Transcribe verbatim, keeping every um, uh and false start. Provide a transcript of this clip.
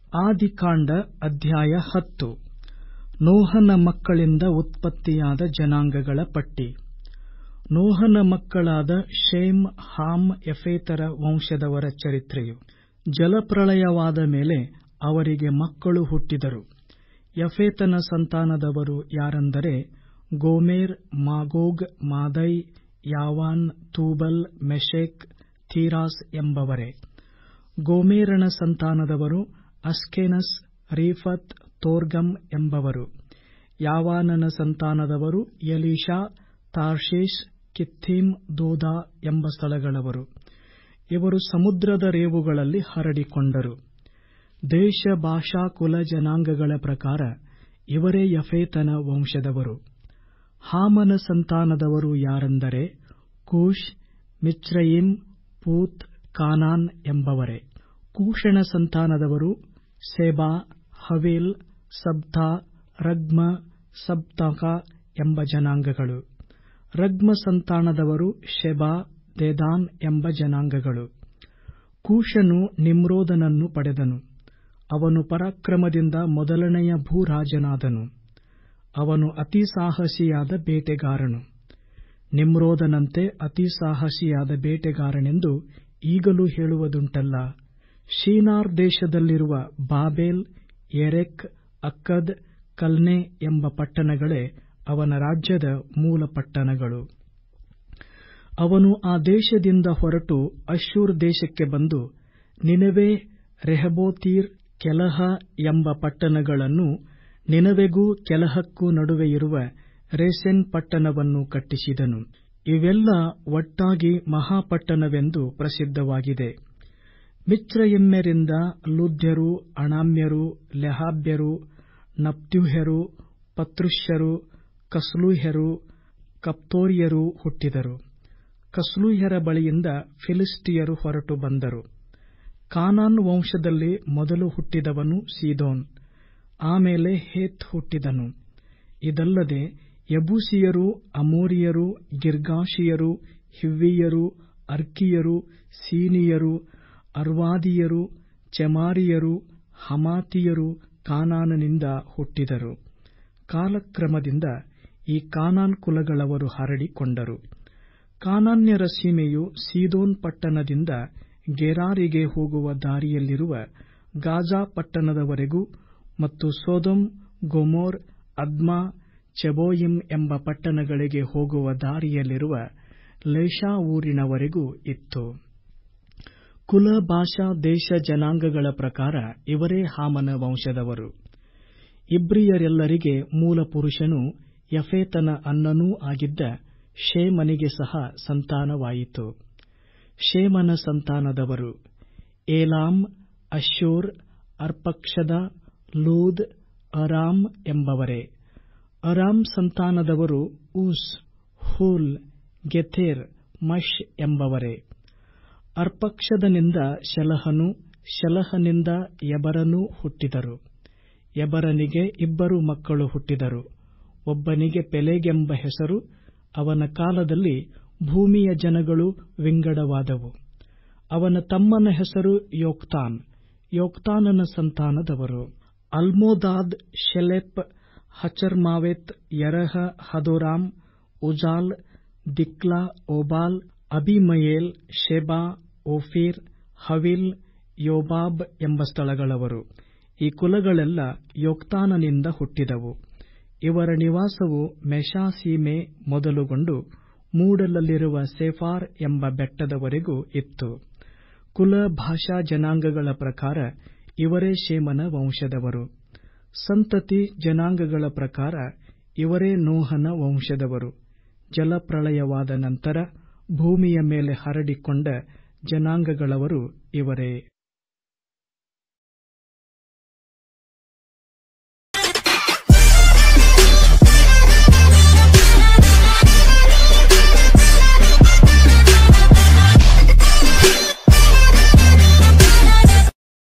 ಆದಿಕಾಂಡ ಅಧ್ಯಾಯ ಹತ್ತು. ನೋಹನ ಮಕ್ಕಳಿಂದ ಉತ್ಪತ್ತಿಯಾದ ಜನಾಂಗಗಳ ಪಟ್ಟಿ. ನೋಹನ ಮಕ್ಕಳಾದ ಶೇಮ್, ಹಾಮ್, ಯಫೇತರ ವಂಶದವರ ಚರಿತ್ರೆಯು. ಜಲಪ್ರಳಯವಾದ ಮೇಲೆ ಅವರಿಗೆ ಮಕ್ಕಳು ಹುಟ್ಟಿದರು. ಯಫೇತನ ಸಂತಾನದವರು ಯಾರೆಂದರೆ Gomer, Magog, Madai, Javan, Tubal, Meshech, Tiras ಎಂಬವರೇ. ಗೋಮೆರನ ಸಂತಾನದವರು ಅಸ್ಕೆನಸ್, ರೀಫತ್, ತೋರ್ಗಮ್ ಎಂಬವರು. ಯಾವಾನನ ಸಂತಾನದವರು ಎಲೀಷಾ, ತಾರ್ಷೀಷ್, ಕಿತ್ತೀಮ್, ದೋದಾ ಎಂಬ ಸ್ಥಳಗಳವರು. ಇವರು ಸಮುದ್ರದ ರೇವುಗಳಲ್ಲಿ ಹರಡಿಕೊಂಡರು. ದೇಶ, ಭಾಷಾ, ಕುಲ, ಜನಾಂಗಗಳ ಪ್ರಕಾರ ಇವರೇ ಯಫೇತನ ವಂಶದವರು. ಹಾಮನ ಸಂತಾನದವರು ಯಾರೆಂದರೆ ಕೂಷ್, ಮಿಚ್ರಯಿಮ್, ಪೂತ್, ಕಾನಾನ್ ಎಂಬವರೇ. ಕೂಷನ ಸಂತಾನದವರು ಸೆಬಾ, ಹವೀಲ್, ಸಬ್ತಾ, ರಗ್ಮ, ಸಬ್ತಕ ಎಂಬ ಜನಾಂಗಗಳು. ರಗ್ಮ ಸಂತಾನದವರು ಶೆಬಾ, ದೆದಾನ್ ಎಂಬ ಜನಾಂಗಗಳು. ಕೂಷನು ನಿಮ್ರೋದನನ್ನು ಪಡೆದನು. ಅವನು ಪರಾಕ್ರಮದಿಂದ ಮೊದಲನೆಯ ಭೂರಾಜನಾದನು. ಅವನು ಅತಿ ಸಾಹಸಿಯಾದ ಬೇಟೆಗಾರನು. ನಿಮ್ರೋದನಂತೆ ಅತಿ ಸಾಹಸಿಯಾದ ಬೇಟೆಗಾರನೆಂದು ಈಗಲೂ ಹೇಳುವುದುಂಟಲ್ಲ. ಶಿನಾರ್ ದೇಶದಲ್ಲಿರುವ ಬಾಬೆಲ್, ಎರೆಕ್, ಅಕ್ಕದ್, ಕಲ್ನೆ ಎಂಬ ಪಟ್ಟಣಗಳೇ ಅವನ ರಾಜ್ಯದ ಮೂಲ ಪಟ್ಟಣಗಳು. ಅವನು ಆ ದೇಶದಿಂದ ಹೊರಟು ಅಶ್ಶೂರ್ ದೇಶಕ್ಕೆ ಬಂದು ನಿನೆವೆ, ರೆಹಬೋತೀರ್, ಕೆಲಹ ಎಂಬ ಪಟ್ಟಣಗಳನ್ನೂ ನಿನೆವೆಗೂ ಕೆಲಹಕ್ಕೂ ನಡುವೆಯಿರುವ ರೇಸೆನ್ ಪಟ್ಟಣವನ್ನೂ ಕಟ್ಟಿಸಿದನು. ಇವೆಲ್ಲ ಒಟ್ಟಾಗಿ ಮಹಾಪಟ್ಟಣವೆಂದು ಪ್ರಸಿದ್ಧವಾಗಿದೆ. ಮಿಚ್ರಯಿಮ್ಯರಿಂದ ಲೂದ್ಯರು, ಅಣಾಮ್ಯರು, ಲೆಹಾಬ್ಯರು, ನಪ್ತೂಹ್ಯರು, ಪತ್ರುಷ್ಯರು, ಕಸ್ಲೂಹ್ಯರು, ಕಪ್ತೋರ್ಯರೂ ಹುಟ್ಟಿದರು. ಕಸ್ಲೂಹ್ಯರ ಬಳಿಯಿಂದ ಫಿಲಿಷ್ಟಿಯರು ಹೊರಟು ಬಂದರು. ಕಾನಾನ್ ವಂಶದಲ್ಲಿ ಮೊದಲು ಹುಟ್ಟಿದವನು ಸೀದೋನ್. ಆಮೇಲೆ ಹೇತ್ ಹುಟ್ಟಿದನು. ಇದಲ್ಲದೆ ಯಬೂಸಿಯರು, ಅಮೋರಿಯರು, ಗಿರ್ಗಾಷಿಯರು, ಹಿವ್ವಿಯರು, ಅರ್ಕಿಯರು, ಸೀನಿಯರು, ಅರ್ವಾದಿಯರು, ಚೆಮಾರಿಯರು, ಹಮಾತಿಯರು ಕಾನಾನನಿಂದ ಹುಟ್ಟಿದರು. ಕಾಲಕ್ರಮದಿಂದ ಈ ಕಾನಾನ್ ಕುಲಗಳವರು ಹರಡಿಕೊಂಡರು. ಕಾನಾನ್ಯರ ಸೀಮೆಯು ಸೀದೋನ್ ಪಟ್ಟಣದಿಂದ ಗೆರಾರಿಗೆ ಹೋಗುವ ದಾರಿಯಲ್ಲಿರುವ ಗಾಜಾ ಪಟ್ಟಣದವರೆಗೂ ಮತ್ತು ಸೊದೋಮ್, ಗೊಮೋರ್, ಅದ್ಮಾ, ಚೆಬೋಯಿಮ್ ಎಂಬ ಪಟ್ಟಣಗಳಿಗೆ ಹೋಗುವ ದಾರಿಯಲ್ಲಿರುವ ಲೇಷಾ ಊರಿನವರೆಗೂ ಇತ್ತು. ಕುಲ, ಭಾಷಾ, ದೇಶ, ಜನಾಂಗಗಳ ಪ್ರಕಾರ ಇವರೇ ಹಾಮನ ವಂಶದವರು. ಇಬ್ರಿಯರೆಲ್ಲರಿಗೆ ಮೂಲ ಪುರುಷನೂ ಯಫೇತನ ಅಣ್ಣನೂ ಆಗಿದ್ದ ಶೇಮನಿಗೆ ಸಹ ಸಂತಾನವಾಯಿತು. ಶೇಮನ ಸಂತಾನದವರು ಏಲಾಮ್, ಅಶ್ಶೂರ್, ಅರ್ಪಕ್ಷದ, ಲೂದ್, ಅರಾಮ್ ಎಂಬವರೇ. ಅರಾಮ್ ಸಂತಾನದವರು ಊಸ್, ಹೂಲ್, ಗೆಥೆರ್, ಮಷ್ ಎಂಬವರೇ. ಅರ್ಪಕ್ಷದನಿಂದ ಶೆಲಹನೂ, ಶೆಲಹನಿಂದ ಎಬರನೂ ಹುಟ್ಟಿದರು. ಎಬರನಿಗೆ ಇಬ್ಬರು ಮಕ್ಕಳು ಹುಟ್ಟಿದರು. ಒಬ್ಬನಿಗೆ ಪೆಲೆಗೆಂಬ ಹೆಸರು. ಅವನ ಕಾಲದಲ್ಲಿ ಭೂಮಿಯ ಜನಗಳು ವಿಂಗಡವಾದವು. ಅವನ ತಮ್ಮನ ಹೆಸರು ಯೋಕ್ತಾನ್. ಯೋಕ್ತಾನನ ಸಂತಾನದವರು Almodad, Sheleph, Hazarmaveth, Jerah, Hadoram, Uzal, Diklah, Obal, Abimael, Sheba, Ophir, Havilah, Jobab ಎಂಬ ಸ್ಥಳಗಳವರು. ಈ ಕುಲಗಳೆಲ್ಲ ಯೋಕ್ತಾನನಿಂದ ಹುಟ್ಟಿದವು. ಇವರ ನಿವಾಸವು ಮೆಷಾ ಸೀಮೆ ಮೊದಲುಗೊಂಡು ಮೂಡಲಲ್ಲಿರುವ ಸೆಫಾರ್ ಎಂಬ ಬೆಟ್ಟದವರೆಗೂ ಇತ್ತು. ಕುಲ, ಭಾಷಾ, ಜನಾಂಗಗಳ ಪ್ರಕಾರ ಇವರೇ ಶೇಮನ ವಂಶದವರು. ಸಂತತಿ, ಜನಾಂಗಗಳ ಪ್ರಕಾರ ಇವರೇ ನೋಹನ ವಂಶದವರು. ಜಲಪ್ರಳಯವಾದ ನಂತರ ಭೂಮಿಯ ಮೇಲೆ ಹರಡಿಕೊಂಡ ಜನಾಂಗಗಳವರು ಇವರೇ.